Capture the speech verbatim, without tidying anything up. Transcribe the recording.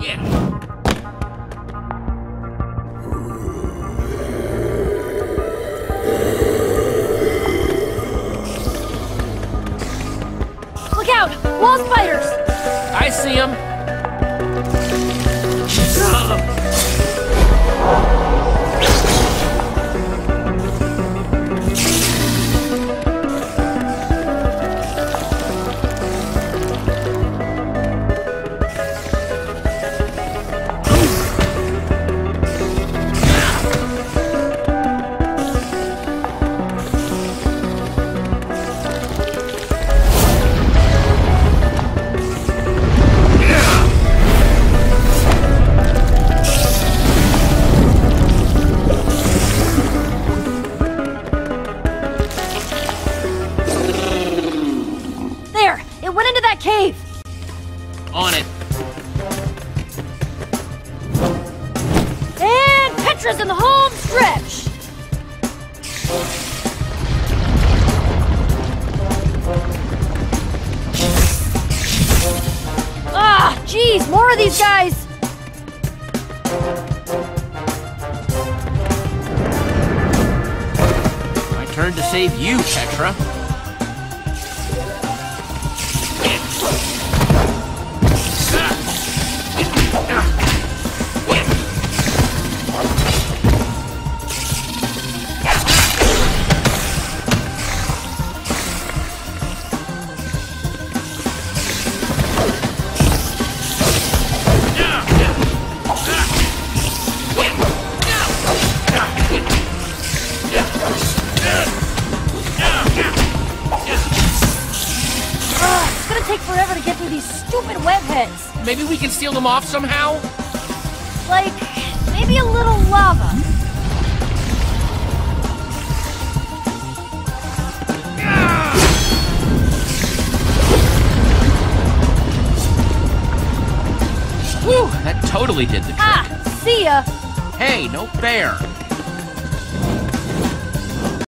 Look out! Wall spiders! I see them. Cave! On it. And Petra's in the home stretch! Ah, jeez, more of these guys! My turn to save you, Petra. Take forever to get through these stupid web heads. Maybe we can steal them off somehow? Like, maybe a little lava. Whew, that totally did the trick. Ah, see ya. Hey, no fair.